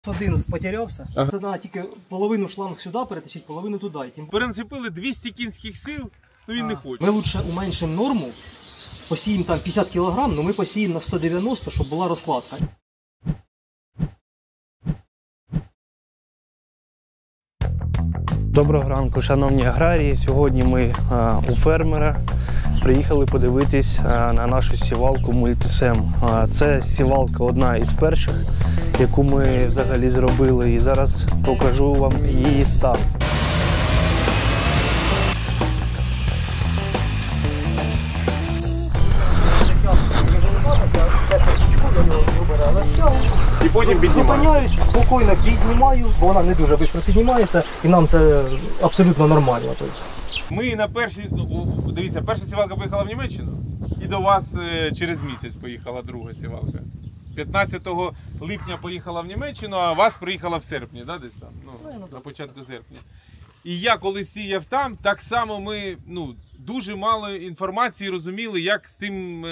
Один потерявся, це треба тільки половину шланг сюди перетащити, половину туди. Перенцепили 200 кінських сил, ну він не хоче. Ми краще уменшимо норму, посіємо там 50 кг, але ми посіємо на 190, щоб була розкладка. Доброго ранку, шановні аграрії. Сьогодні ми у фермера приїхали подивитись на нашу сівалку Multisem. Це сівалка одна із перших, яку ми взагалі зробили, і зараз покажу вам її стан. І потім піднімаю. Спокійно піднімаю, бо вона не дуже швидко піднімається, і нам це абсолютно нормально. Ми на першій, дивіться, перша сівалка поїхала в Німеччину, і до вас через місяць поїхала друга сівалка. 15 липня поїхала в Німеччину, а вас приїхала в серпні, да, десь там, на початку серпня. І я коли сіяв там, так само ми дуже мало інформації розуміли, як з цим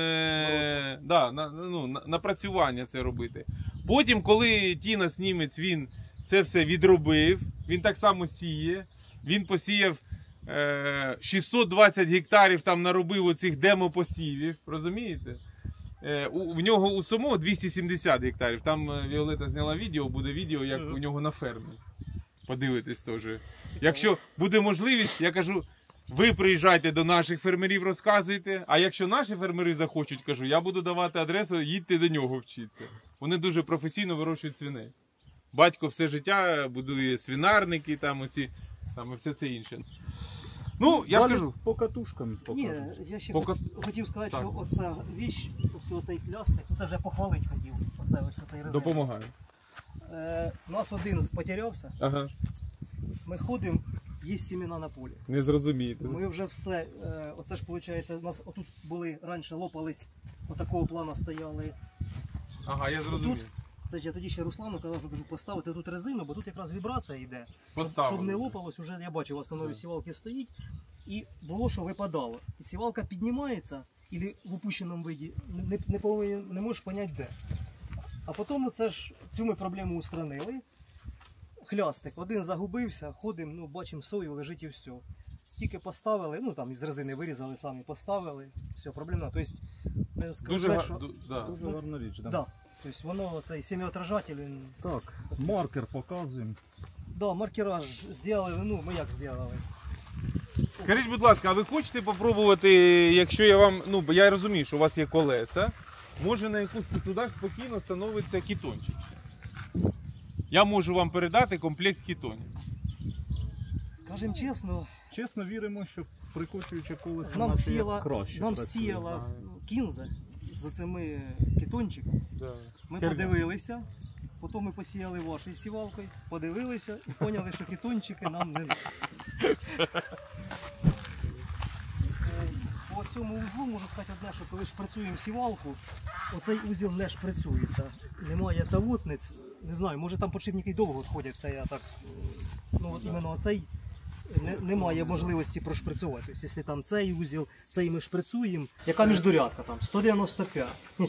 напрацювання це робити. Потім, коли Тінас німець, він це все відробив, він так само сіє, він посіяв 620 гектарів, там наробив оцих демопосівів, розумієте? В нього у самого 270 гектарів, там Віолета зняла відео, буде відео, як у нього на фермі. Подивитись теж. Якщо буде можливість, я кажу, ви приїжджайте до наших фермерів, розказуйте, а якщо наші фермери захочуть, кажу, я буду давати адресу, їдьте до нього вчитися. Вони дуже професійно вирощують свиней. Батько все життя будує свинарники, там оці, там і все це інше. Ну, я ж кажу. По катушкам покажу. Ні, я ще хотів сказати, що оця віч, оцей плястик, це вже похвалити хотів, оцей резин. Допомагаю. У нас один потерявся, Ага. ми ходимо, є сімена на полі. Не зрозумієте. Ми вже все, оце ж виходить, у нас отут були, раніше лопались, отакого плана стояли. Ага, я зрозумів. Це я тоді ще Руслану казав, що кажу, поставити тут резину, бо тут якраз вібрація йде. Поставили. Щоб не лопалось, вже я бачив, у вас на новій сівалці стоїть. І було, що випадало. І сівалка піднімається, або в опущеному виді, не можеш зрозуміти де. А потім цю ми проблему устранили. Хлястик, один загубився, ходимо, бачимо сою, лежить і все. Тільки поставили, там із резини вирізали самі, поставили, все, проблема. Тобто, Дуже гарна річ, так? Да. Тобто воно, цей семиотражатель, він... Так, маркер показуємо. Да, маркера зробили, ми як зробили? Скажіть, будь ласка, а ви хочете попробувати, якщо я вам, бо я розумію, що у вас є колеса, може на якусь туди ж спокійно становиться кітончик. Я можу вам передати комплект кітонів. Скажемо чесно, Чесно віримо, що прикочуючи колесо нам краще. Нам сіяла кінза з оцими кітончиками. Да. Ми подивилися, потім ми посіяли вашою сівалкою, подивилися і поняли, що кітончики нам не треба. По цьому узлу можу сказати одне, що коли шприцюємо сівалку, оцей узіл не шприцюється. Немає тавутниць, не знаю, може там подшипники довго ходять, це я так, іменно оцей немає можливості прошприцювати. Тобто, якщо там цей узіл, цей ми шприцюємо, яка міждурядка там 195,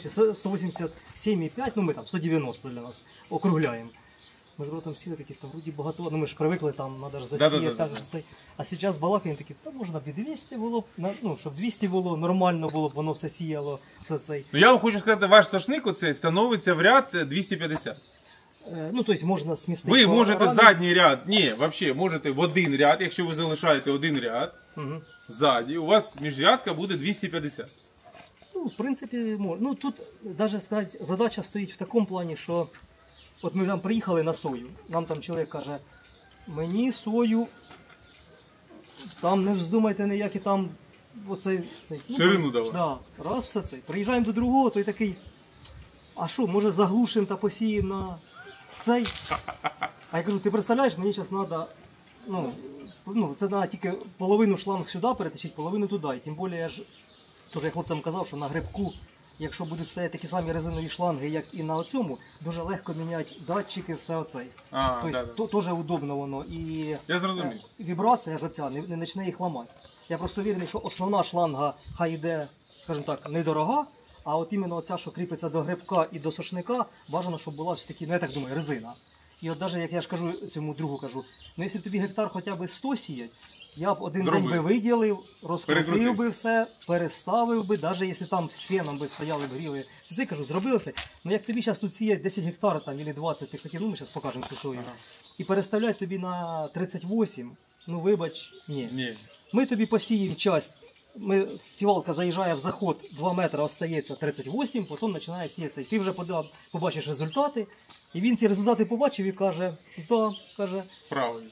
187,5, ми там 190 для нас округляємо. Ми з братом сіли таких, там вроді багато, ми ж привикли, там треба ж засіяти, так ж цей. А зараз балакаємо такі, можна б і 200 було, щоб 200 було, нормально було б, воно все сіяло, все цей. Я вам хочу сказати, ваш сошник оцей становиться в ряд 250. Тобто можна смістити. Ви можете задній ряд, взагалі, можете в один ряд, якщо ви залишаєте один ряд, ззаді, у вас міжрядка буде 250. В принципі, можна. Тут, навіть сказати, задача стоїть в такому плані, що от ми там приїхали на сою, нам там чоловік каже, мені сою, там не вздумайте ніякі там, оцей, ширину давай. Да, раз все це. Приїжджаємо до другого, той такий, а що, може заглушимо та посіємо на цей? А я кажу, ти представляєш, мені зараз треба, це треба тільки половину шланг сюди перетащити, половину туди. І тим більше я ж, теж я хлопцям казав, що на грибку, якщо будуть стояти такі самі резинові шланги, як і на цьому, дуже легко міняти датчики, все оцей. Тобто теж удобно воно. І я зрозумів. Вібрація ж оця не почне їх ламати. Я просто впевнений, що основна шланга хай йде, скажімо так, недорога, а от іменно оця, що кріпиться до грибка і до сошника, бажано, щоб була все-таки, я так думаю, резина. І от навіть, як я ж кажу цьому другу, кажу, ну якщо тобі гектар хоча б 100 сіять, я б один Зробив. день би виділив, розкрутив Перекрутив. би все, переставив би, навіть якщо там з феном би стояли б гріли. Це кажу, зробили все. Ну як тобі зараз тут сіять 10 гектар там, або 20, ти хотів, ну ми зараз покажемо цю сою. І переставлять тобі на 38, ну вибач, ні. Ні. Ми тобі посіємо часть, сівалка заїжджає в заход, 2 метри остається 38, потім починає сіятися. І ти вже побачиш результати, і він ці результати побачив і каже, да, каже, Правильно.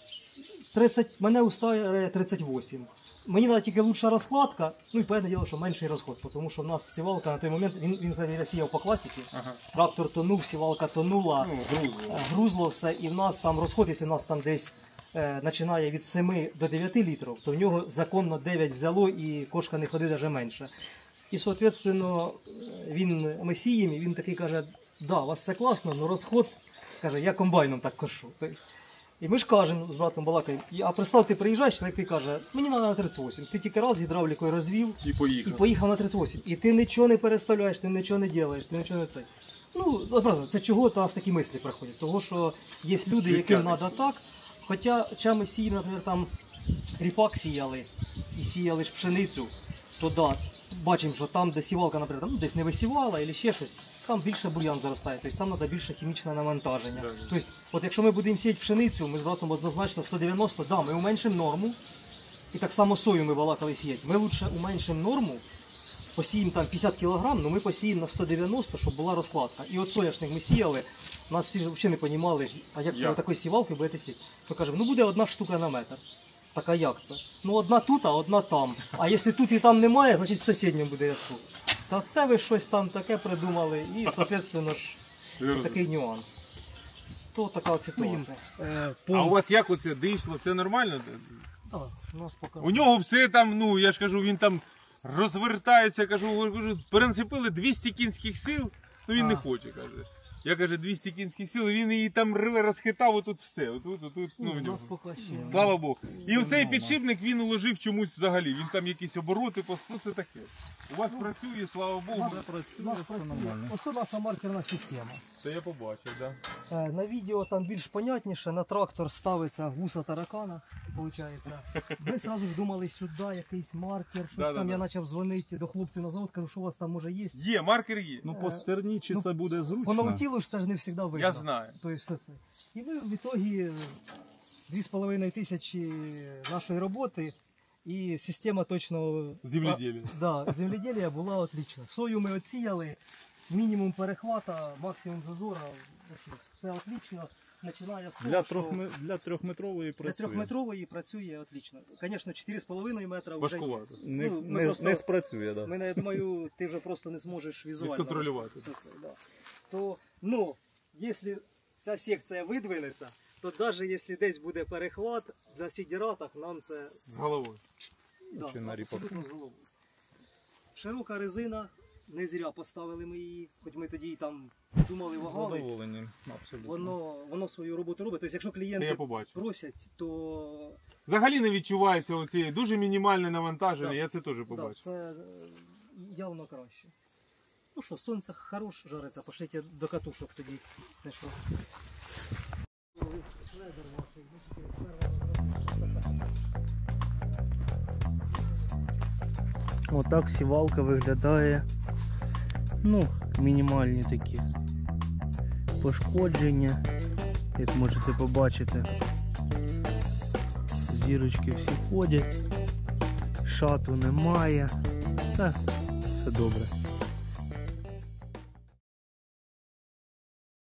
30, мене устає 38. Мені треба тільки лучша розкладка, ну і понятне діло, що менший розход, тому що в нас сівалка на той момент, він сіяв по класіки, Ага. трактор тонув, сівалка тонула, Ну, грузно. грузло все, і в нас там розход, якщо в нас там десь починає від 7 до 9 літрів, то в нього законно 9 взяло і кошка не ходить навіть менше. І, соответственно, ми сіємо, і він такий каже, да, у вас все класно, але розход, каже, я комбайном так кошу. Тобто, і ми ж кажемо з братом балакаємо, а представ, ти приїжджаєш, чоловік ти каже, мені треба на 38, ти тільки раз гідравлікою розвів, І поїхав. і поїхав на 38. І ти нічого не переставляєш, ти нічого не робиш, ти нічого не цей. Ну, правда, це чого то у нас такі мислі приходять? Того, що є люди, яким треба так. Хоча ми сіємо, наприклад, там ріпак сіяли і сіяли ж пшеницю, то да, бачимо, що там, де сівалка, наприклад, ну, десь не висівала або ще щось, там більше бур'ян заростає, тобто там треба більше хімічне навантаження. Да. Тобто, от якщо ми будемо сіяти пшеницю, ми з братом однозначно 190, да, ми уменшимо норму, і так само сою ми балакали сіяти. Ми лучше уменшимо норму, посіємо там 50 кг, але ми посіємо на 190, щоб була розкладка. І от соняшник ми сіяли, нас всі ж взагалі не розуміли, а як це Як? ви такою сівалкою будете сіяти. Ми кажемо, ну буде одна штука на метр. Так а як це? Ну одна тут, а одна там. А якщо тут і там немає, значить в сусідньому буде тут. Та це ви щось там таке придумали і, соответственно ж, такий нюанс. То така от ситуація. А у вас як оце дійшло? Це нормально? У нас поки... У нього все там, ну я ж кажу, він там розвертається, кажу, перенцепили 200 кінських сил, ну він не хоче, каже. Я каже, 200 кінських сил, він її там рве, розхитав, отут все. Отут, ну, у в нього. нас поки ще. Слава Богу. І оцей підшипник він уложив чомусь взагалі. Він там якісь обороти, ну це таке. У вас працює, слава Богу. У нас працює. Ось наша маркерна система. Це я побачив, так. На відео там більш понятніше, на трактор ставиться вуса таракана, виходить. Ми одразу ж думали сюди якийсь маркер, щось Да-да-да. там я почав дзвонити до хлопців на завод, кажу, що у вас там може є. Є, маркер є. Ну по стерні, чи ну, це буде По зручно? наутілу ж це ж не завжди видно. Я знаю. Тобто все це. І ми в ітогі 2,5 тисячі нашої роботи і система точно Земледілля. Да, земледілля була отлічна. Сою ми оціяли, мінімум перехвата, максимум зазора, все отлично. Починає з того, Для, що для трьохметрової для працює. 3-метрової працює отлично. Звісно, 4,5 метра вже... Важкувато. Не, Ну, ми не, просто- не спрацює, да. Мене, я думаю, ти вже просто не зможеш візуально Відконтролювати. все це. Да. То, ну, якщо ця секція видвинеться, то навіть якщо десь буде перехват, на сідіратах нам це З головою. да, Чи на ріпак. абсолютно з головою. Широка резина, не зря поставили ми її, хоч ми тоді там думали, вагались. Задоволені, абсолютно. Воно свою роботу робить. Тобто, якщо Це я клієнти побачив. просять, то Взагалі не відчувається оці дуже мінімальне навантаження, Да. я це теж да, побачив. це явно краще. Ну що, сонце хорош жариться, пошліть до катушок тоді. Те, що... Отак сівалка виглядає. Ну, мінімальні такі пошкодження, як можете побачити. Зірочки всі ходять, шату немає. Та, все добре.